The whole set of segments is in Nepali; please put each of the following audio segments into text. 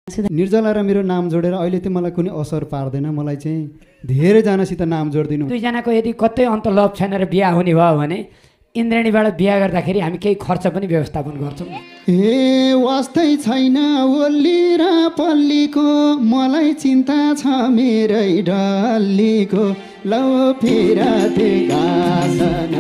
निर्जला र मेरो नाम जोडेर अहिले चाहिँ मलाई कुनै असर पार्दैन। मलाई चाहिँ धेरैजनासित नाम जोडिदिनु। दुईजनाको यदि कतै अन्तर्लभ छैन र बिहा हुने भयो भने इन्द्रेणीबाट बिहा गर्दाखेरि हामी केही खर्च पनि व्यवस्थापन गर्छौँ। ए वास्तै छैन ओल्ली र पल्लीको, मलाई चिन्ता छ मेरै डल्लीको, लौ फिराते गासन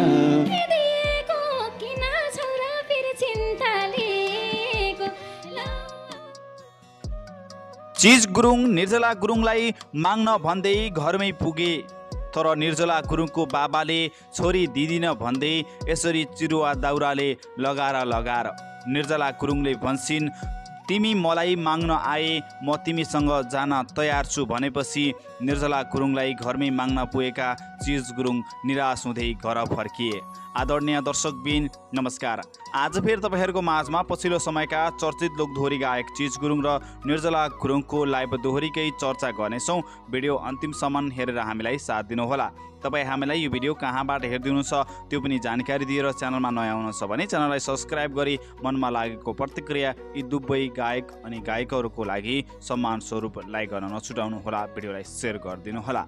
चिज गुरुङ निर्जला गुरुङलाई माग्न भन्दै घरमै पुगे, तर निर्जला गुरुङको बाबाले छोरी दिदिन भन्दै यसरी चिरुवा दाउराले लगाएर निर्जला गुरुङले भन्छन्, तिमी मलाई माग्न आए, म तिमीसँग जान तयार छु भनेपछि निर्जला गुरुङलाई घरमै माग्न पुगेका चिज गुरुङ निराश हुँदै घर फर्किए। आदरणीय दर्शकबिन नमस्कार। आज फेरि तपाईहरुको माझमा पछिल्लो समयका चर्चित लोकदोहोरी गायक चिज गुरुङ र निर्जला गुरुङको लाइभ दोहोरीकै चर्चा गर्नेछौँ। भिडियो अन्तिमसम्म हेरेर हामीलाई साथ दिनुहोला। तपाई हामीलाई यो भिडियो कहाँबाट हेर्दै हुनुहुन्छ त्यो पनि जानकारी दिएर च्यानलमा नयाँ हुनुहुन्छ भने च्यानललाई सब्स्क्राइब गरी मनमा लागेको प्रतिक्रिया यी दुवै गायक अनि गायकहरूको लागि सम्मान स्वरूप लाइक गर्न नछुटाउनु होला, भिडियोलाई शेयर गरिदिनु होला।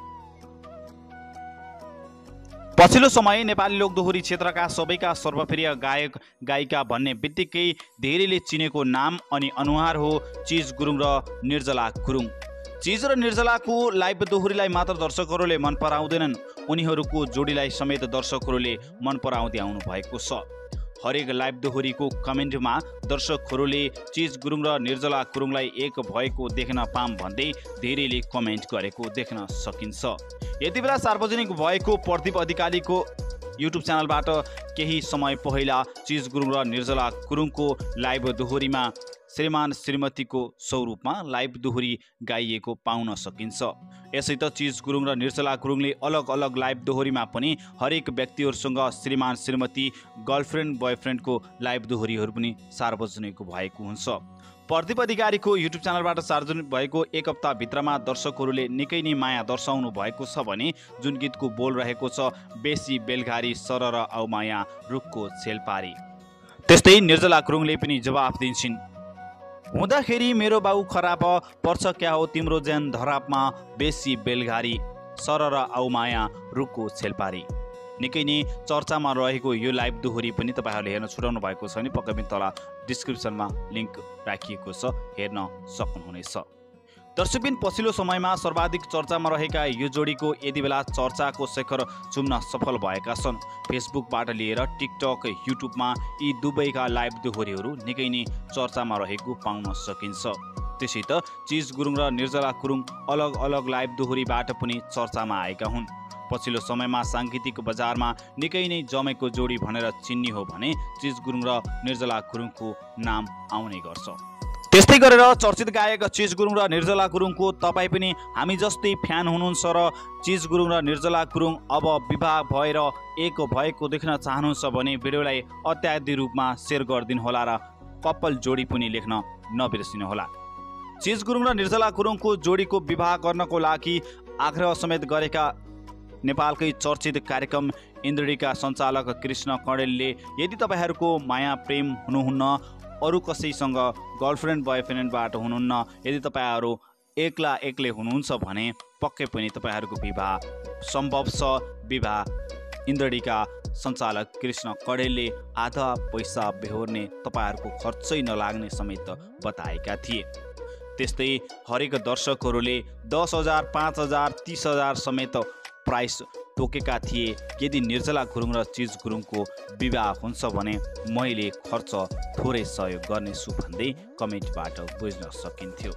पछिल्लो समय नेपाली लोकदोहोरी क्षेत्रका सबैका सर्वप्रिय गायक गायिका भन्ने बित्तिकै धेरैले चिनेको नाम अनि अनुहार हो चिज गुरुङ र निर्जला गुरुङ। चिज र निर्जलाको लाइभ दोहोरीलाई मात्र दर्शकहरूले मन पराउँदैनन्, उनीहरूको जोडीलाई समेत दर्शकहरूले मन पराउँदै आउनु भएको छ। हरेक लाइभ दोहोरीको कमेन्टमा दर्शकहरूले चिज गुरुङ र निर्जला गुरुङलाई एक भएको देख्न पाम भन्दै धेरैले कमेन्ट गरेको देख्न सकिन्छ। यति बेला सार्वजनिक भएको प्रदीप अधिकारीको युट्युब च्यानलबाट केही समय पहिला चिज गुरुङ र निर्जला गुरुङको लाइभ दोहोरीमा श्रीमान श्रीमतीको स्वरूपमा लाइभ दोहोरी गाइएको पाउन सकिन्छ। यसै त चिज गुरुङ र निर्जला गुरुङले अलग अलग लाइभ दोहोरीमा पनि हरेक व्यक्तिहरूसँग श्रीमान श्रीमती गर्लफ्रेन्ड बोयफ्रेन्डको लाइभ दोहोरीहरू पनि सार्वजनिक भएको हुन्छ। प्रदीप अधिकारीको युट्युब च्यानलबाट सार्वजनिक भएको एक हप्ताभित्रमा दर्शकहरूले निकै नै माया दर्शाउनु भएको छ भने जुन गीतको बोल रहेको छ, बेसी बेलघारी सरर औ माया रुखको छेलपारी। त्यस्तै निर्जला गुरुङले पनि जवाफ दिन्छन्, हुँदाखेरि मेरो बाउ खराब पर्छ क्या हो तिम्रो ज्यान धरापमा, बेसी बेलघारी सरर औ माया रुखको छेलपारी। निकै नै चर्चामा रहेको यो लाइभ दोहोरी पनि तपाईहरुले हेर्न छुटाउनु भएको छ भने पक्कै पनि तल डिस्क्रिप्सनमा लिंक राखिएको छ, हेर्न सक्नुहुनेछ। दर्शकबिन पछिल्लो समयमा सर्वाधिक चर्चामा रहेका यो जोडीको यति बेला चर्चाको शिखर चुम्न सफल भएका छन्। फेसबुकबाट लिएर टिकटक, युट्युबमा यी दुवैका लाइभ दोहोरीहरू निकै नै चर्चामा रहेको पाउन सकिन्छ। त्यसै त चिज गुरुङ र निर्जला गुरुङ अलग अलग लाइभ दोहोरीबाट पनि चर्चामा आएका हुन्। पछिल्लो समयमा साङ्गीतिक बजारमा निकै नै जमेको जोडी भनेर चिन्ने हो भने चिज गुरुङ र निर्जला गुरुङको नाम आउने गर्छ। त्यस्तै गरेर चर्चित गायक चिज गुरुङ र निर्जला गुरुङको तपाई पनि हामी जस्तै फ्यान हुनुहुन्छ र चिज गुरुङ र निर्जला गुरुङ अब विवाह भएर एक भएको देख्न चाहनुहुन्छ भने भिडियोलाई अत्याधिक रूपमा शेयर गरिदिनु होला र कपल जोडी पनि लेख्न नबिर्सिनु होला। चिज गुरुङ र निर्जला गुरुङको जोडीको विवाह गर्नको लागि आग्रह समेत गरेका नेपालकै चर्चित कार्यक्रम इन्द्रेणीका सञ्चालक कृष्ण कणेलले यदि तपाईहरुको माया प्रेम हुनुहुन्न, अरु कसैसँग गर्लफ्रेन्ड बोयफ्रेन्डबाट हुनुहुन्न, यदि तपाईहरु एक्लै हुनुहुन्छ भने पक्कै पनि तपाईहरुको विवाह सम्भव छ। विवाह इन्द्रेणीका सञ्चालक कृष्ण कणेलले आधा पैसा बेहोर्ने, तपाईहरुको खर्चै नलाग्ने समेत बताएका थिए। त्यस्तै हरेक दर्शकहरूले 10,000, 5,000, 30,000 समेत प्राइस तोकेका थिए। यदि निर्जला गुरुङ र चिज गुरुङको विवाह हुन्छ भने मैले खर्च थोरै सहयोग गर्नेछु भन्दै कमेन्टबाट बुझ्न सकिन्थ्यो।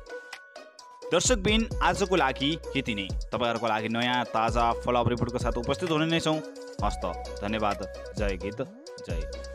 दर्शकबिन आजको लागि यति नै। तपाईहरुको लागि नयाँ ताजा फलोअप रिपोर्टको साथ उपस्थित हुने नै छौँ। हस्त, धन्यवाद। जय गीत, जय